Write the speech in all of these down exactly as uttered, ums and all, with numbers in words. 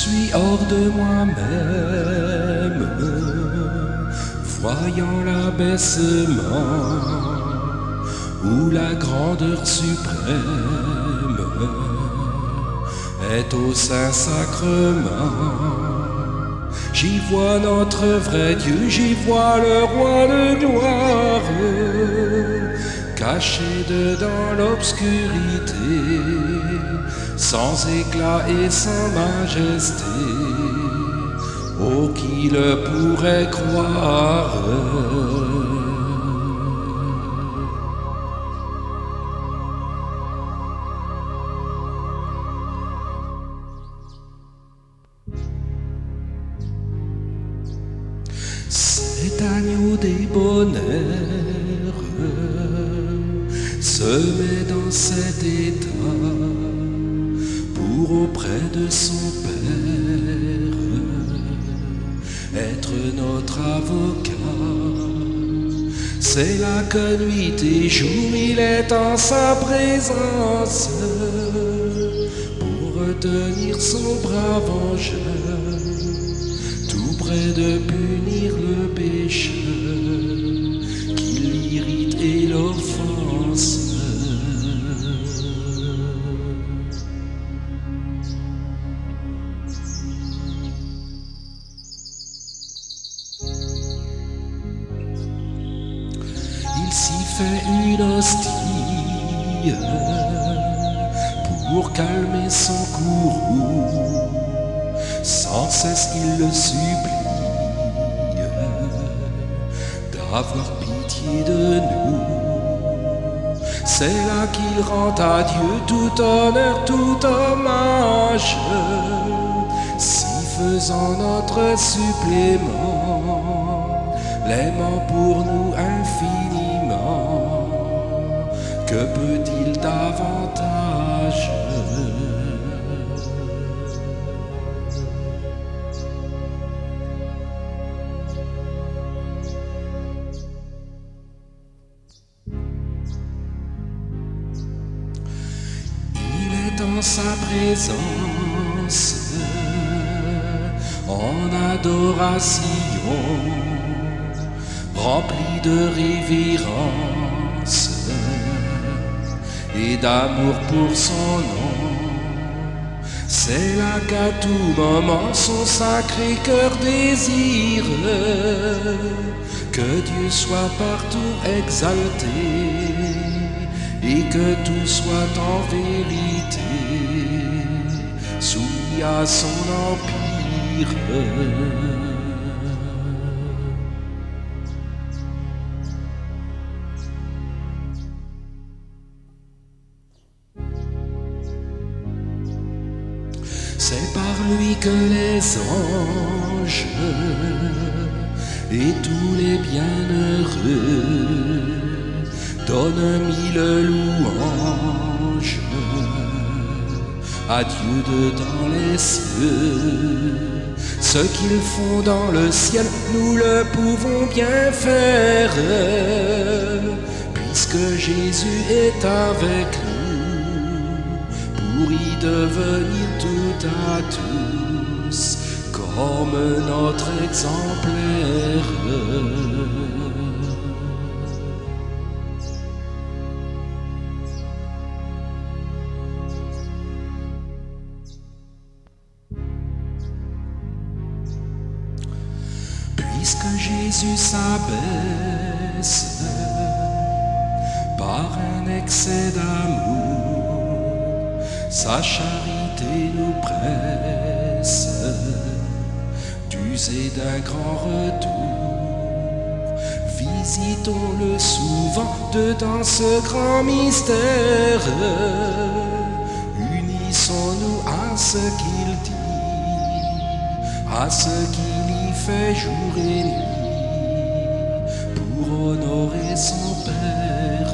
suis hors de moi-même, voyant l'abaissement où la grandeur suprême est au Saint-Sacrement. J'y vois notre vrai Dieu, j'y vois le roi de gloire, caché dedans l'obscurité, sans éclat et sans majesté. Oh, qui le pourrait croire? Cet agneau des bonheurs se met dans cet état pour auprès de son Père être notre avocat. C'est là que nuit et jour il est en sa présence pour retenir son bras vengeur, tout près de punir le péché qui l'irrite et l'offense. Il s'y fait une hostie pour calmer son courroux. Sans cesse il le supplie d'avoir pitié de nous. C'est là qu'il rend à Dieu tout honneur, tout hommage, si faisant notre supplément, l'aimant pour nous infiniment. Que peut-il davantage? Dans sa présence, en adoration, rempli de révérence et d'amour pour son nom. C'est là qu'à tout moment son sacré cœur désire que Dieu soit partout exalté et que tout soit en vérité soumis à son empire. C'est par lui que les anges et tous les bienheureux donnent mille louanges à Dieu de dans les cieux. Ce qu'ils font dans le ciel, nous le pouvons bien faire, puisque Jésus est avec nous, pour y devenir tout à tous comme notre exemplaire. Puisque Jésus s'abaisse par un excès d'amour, sa charité nous presse d'user d'un grand retour. Visitons-le souvent dedans ce grand mystère. Unissons-nous à ce qu'il dit, à ce qu'il y fait jour et nuit, pour honorer son Père.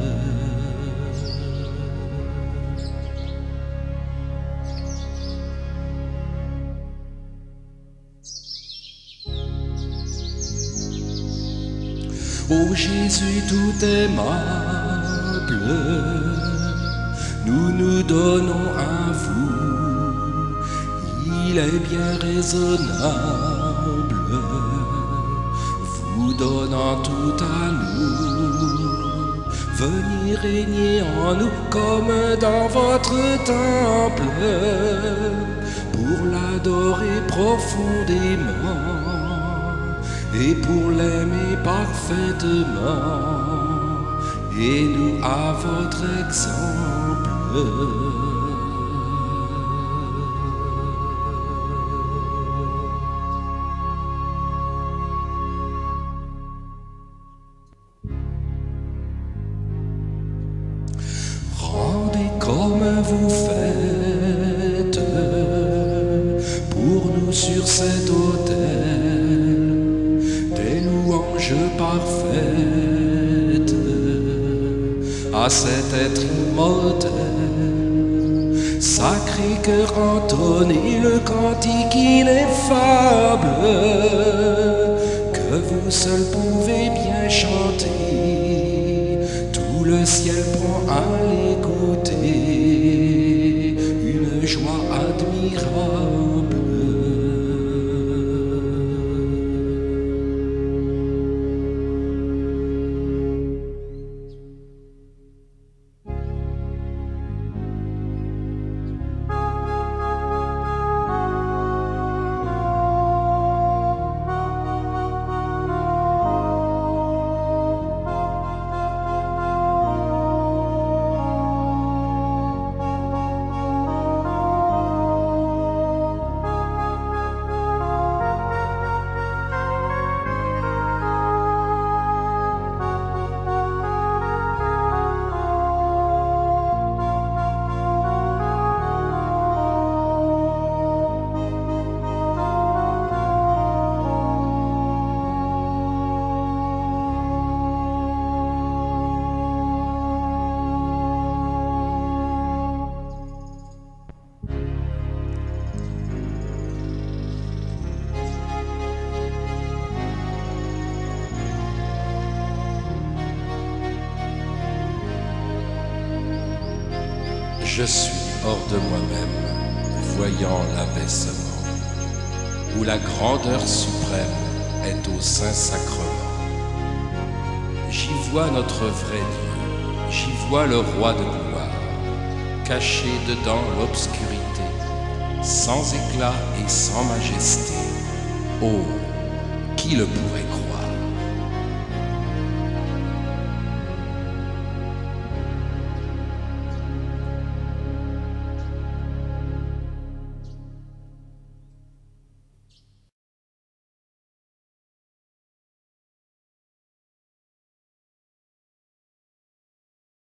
Ô Jésus tout aimable, nous nous donnons à vous, il est bien raisonnable, vous donnant tout à nous, venir régner en nous comme dans votre temple, pour l'adorer profondément et pour l'aimer parfaitement, et nous à votre exemple. Rendez comme vous faites pour nous sur cet autel des louanges parfaites à cet être immortel. Sacré cœur, entonnez le cantique ineffable que vous seul pouvez bien chanter. Tout le ciel prend à l'écouter une joie admirable. Je suis hors de moi-même, voyant l'abaissement, où la grandeur suprême est au Saint-Sacrement. J'y vois notre vrai Dieu, j'y vois le Roi de gloire, caché dedans l'obscurité, sans éclat et sans majesté. Oh, qui le pourrait